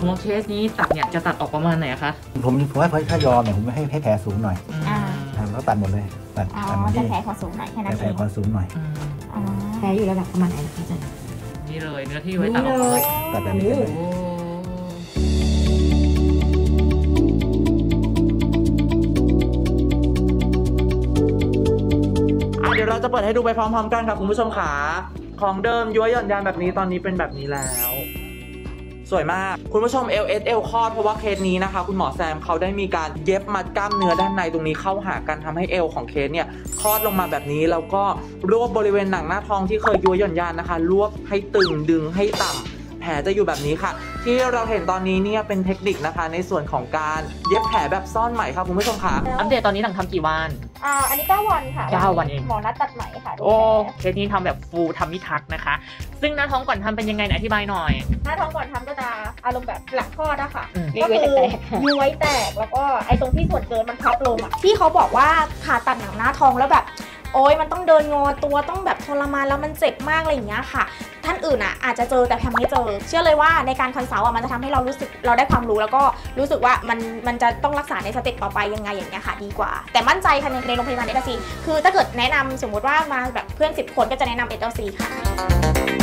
มติเคสนี้ตัดเนี่ยจะตัดออกประมาณไหนคะผมว่าถ้ายอมเนี่ยผมให้แผลสูงหน่อยแล้วตัดหมดเลยตัดหมดจะแผลขอสูงหน่อยแค่นั้นเองแผลขอสูงหน่อยแผลอยู่ระดับประมาณไหนนะคะอาจารย์นี่เลยเนื้อที่ไว้ตัดออกเลยตัดแบบนี้เลยเดี๋ยวเราจะเปิดให้ดูไปพร้อมๆกันค่ะคุณผู้ชมขาของเดิมย้วยหย่อนยานแบบนี้ตอนนี้เป็นแบบนี้แล้วสวยมากคุณผู้ชม LSL คลอดเพราะว่าเคสนี้นะคะคุณหมอแซมเขาได้มีการเย็บมัดกล้ามเนื้อด้านในตรงนี้เข้าหากันทำให้เอวของเคสเนี่ยคลอดลงมาแบบนี้แล้วก็รวบบริเวณหนังหน้าท้องที่เคยย้วยหย่อนยานนะคะรวบให้ตึงดึงให้ต่ำแผลจะอยู่แบบนี้ค่ะที่เราเห็นตอนนี้เนี่ยเป็นเทคนิคนะคะในส่วนของการเย็บแผลแบบซ่อนไหมค่ะคุณผู้ชมค่ะอัปเดตตอนนี้หลังทำกี่วันอันนี้9 วันค่ะ 9 วันเองหมอนัดตัดไหมค่ะโอ้เคสนี้ทำแบบฟูลทำมิทักนะคะซึ่งหน้าท้องก่อนทำเป็นยังไงอธิบายหน่อยหน้าท้องก่อนทำก็จะอารมณ์แบบหลังคลอดอะค่ะก็คือย้วยแตกแล้วก็ไอ้ตรงที่ส่วนเกินมันพับลงอะที่เขาบอกว่าผ่าตัดหนังหน้าท้องแล้วแบบโอ๊ยมันต้องเดินงอตัวต้องแบบทรมานแล้วมันเจ็บมากอะไรอย่างเงี้ยค่ะท่านอื่นอ่ะอาจจะเจอแต่แพมไม่เจอเชื่อเลยว่าในการคอนซัลท์มันจะทำให้เรารู้สึกเราได้ความรู้แล้วก็รู้สึกว่ามันจะต้องรักษาในสเต็ปต่อไปยังไงอย่างเงี้ยค่ะดีกว่าแต่มั่นใจค่ะในโรงพยาบาลเอสซีคือถ้าเกิดแนะนำสมมติว่ามาแบบเพื่อน10 คนก็จะแนะนำเอสซีค่ะ